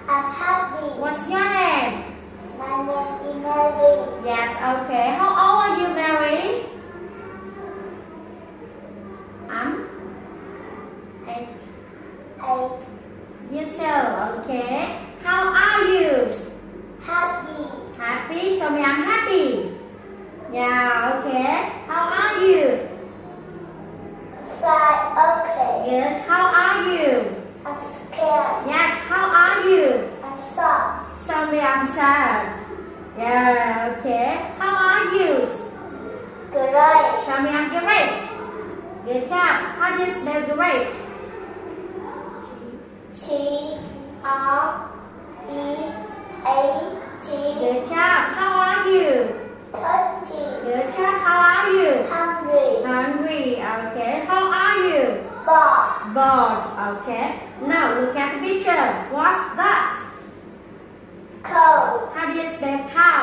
I'm happy. What's your name? My name is Mary. Yes, okay. How old are you, Mary? I'm 8 years old. Okay. How are you? Happy. Happy. Show me I'm happy. Yeah, okay. How are you? Fine. Okay. Yes. How are you? I'm scared. Yes. How are you? I'm sad. Show me I'm sad. Yeah, okay. How are you? Great. Show me I'm great. Good job. How do you spell great? G-R-E-A-T. Good job. How are you? 30. Good job. How are you? Hungry. Hungry. Okay. How are you? Bored. Bored. Okay. Now look at the picture. What's that? Cow. How do you spell cow?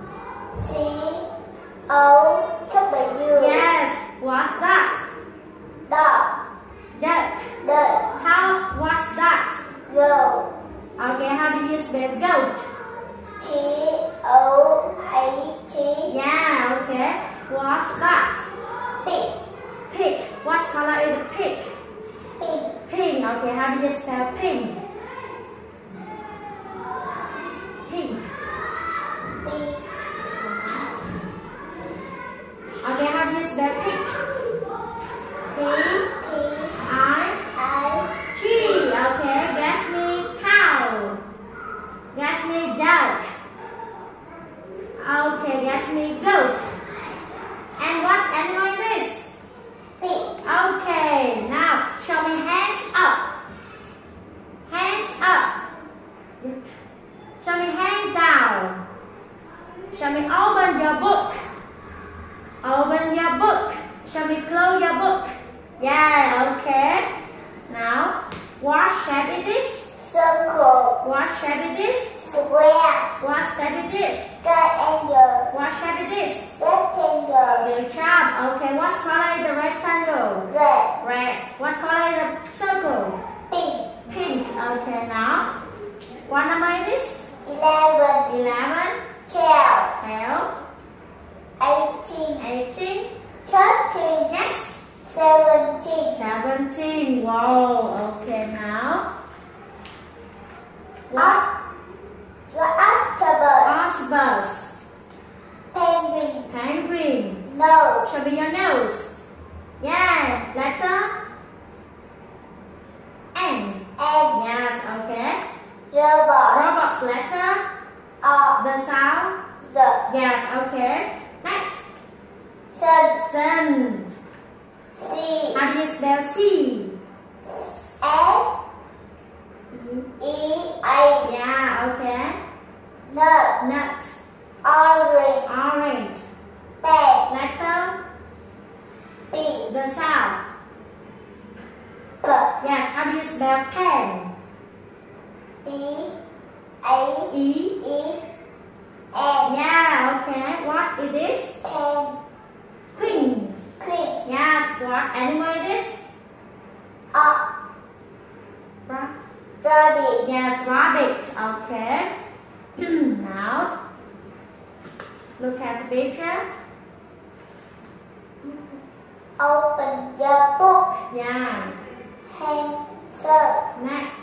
C-O-W. Yes. What's that? Dog. Duck. Duck. What's that? Goat. Okay. How do you spell goat? T-O-A-T. Yeah. Okay. What's that? Pig. Pig. What color is the pig? Pig. Pink. Okay. How do you spell pink? Pink. Pig. Okay. How do you spell pig? P-I-G. Okay. Guess me cow. Guess me duck. Okay. Guess me goat. And what animal is this? Pig. Okay. Now show me hands up. Hands up. Show me hand down. Show me open your book. Open your book. Show me close your book. Yeah, okay. Now, what shape is this? Circle. What shape is this? Square. What shape is this? Triangle. What shape is this? Rectangle. Good job. Okay, what color is the rectangle? Red. Red. What color is the circle? Pink. Pink. Okay, now, what number is this? 11. 11. 12. 12. 18. 18. 13. Yes. 17. 17. Wow. Okay, now. What? The octopus. Octopus. Penguin. Penguin. Nose. Show me your nose. Yeah. Letter N. And Yes. Okay. robot. Robot's letter. R. The sound. The Yes. Okay. Next. sun. Sun. C. How do you spell C? S. E. I. Yeah. Okay. Nut. Nut. Orange. Orange. Pen. Letter. B. The sound. P. Yes. How do you spell pen? B. A. E. E. N. Yeah. Okay. What is this? Pen. Queen. Queen. Yes. What animal is this? R. Rabbit. Yes. Rabbit. Okay. Now, look at the picture. Open your book. Yeah. Hands up. Next.